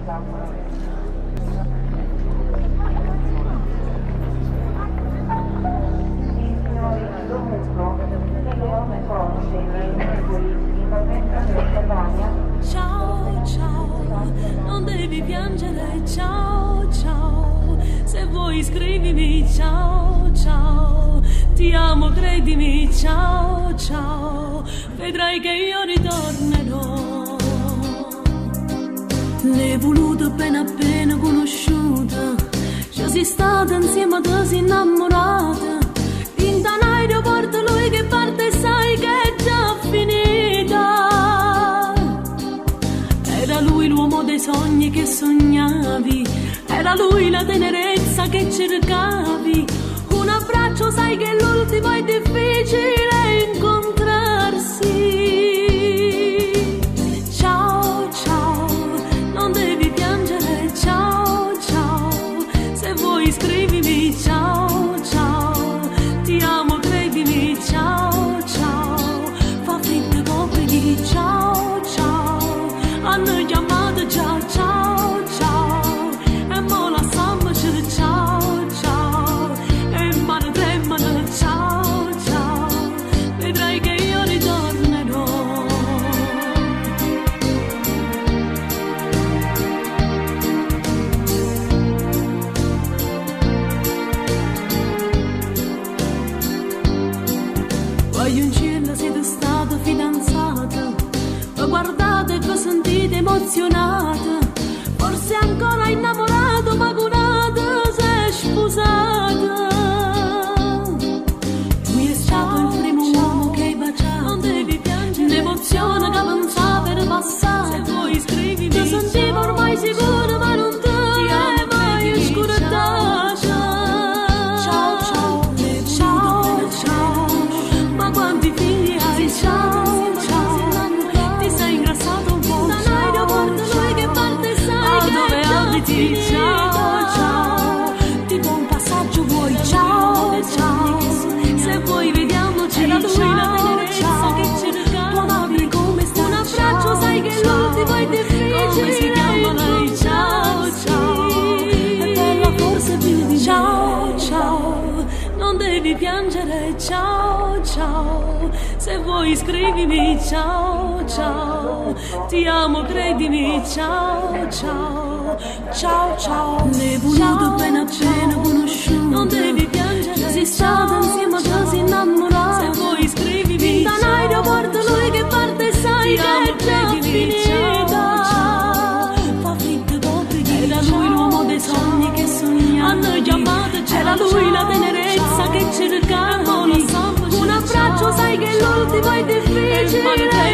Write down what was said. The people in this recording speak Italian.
Ciao, ciao, non devi piangere, ciao, ciao, se vuoi scrivimi, ciao, ciao, ti amo, credimi, ciao, ciao, vedrai che io ritornerò. L'hai voluto appena conosciuta, ci sei stata insieme a te, sei innamorata, in un aeroporto lui che parte sai che è già finita. Era lui l'uomo dei sogni che sognavi, era lui la tenerezza che cercavi, un abbraccio sai che l'ultimo è difficile incontrarsi. Ciao, ciao, non devi piangere, ciao, ciao, se vuoi scrivimi, ciao, ciao, ti amo, credimi, ciao, ciao, fa freddo, copriti, ciao, ciao, hanno chiamato già, ciao, ciao, e mo la sammaci, ciao, ciao, e mano tremano, ciao, ciao, vedrai che io ritornerò. Voglio in cielo siete stata fidanzata, vi guardate e vi sentite emozionata, forse ancora innamorato ma curata sei sposata. Lui è stato il primo uomo che hai baciato, non devi piangere, l'emozione che avanzava per passare, se vuoi scrivimi, ti sentivo ormai sicura ma non te ne mai scoraggiata. Ciao, ciao, ciao, ciao, ma quanti figli hai, ciao, ciao, ti sei ingrassato un po', da un aeroporto lui che parte sai dove abiti, ciao, ciao, tipo un passaggio vuoi, ciao, ciao, se vuoi vediamoci, era lui la tenerezza che cercavi, tua madre come sta, un abbraccio sai che l'ultimo è difficile, come si chiama lei, ciao, ciao, è bella forse più di ciao, ciao, non devi piangere, ciao, ciao, se vuoi scrivimi, ciao, ciao, ti amo, credimi, ciao, ciao, ciao, ciao, l'hai voluto appena conosciuto, non devi piangere, sei stata insieme a te, sei innamorata, se vuoi scrivimi, da un aeroporto lui che parte sai che è già finita. Fa freddo, copriti, era lui l'uomo dei sogni che sognavi, hanno chiamato, c'era lui la tenerezza che cercavi, un abbraccio sai che l'ultimo è difficile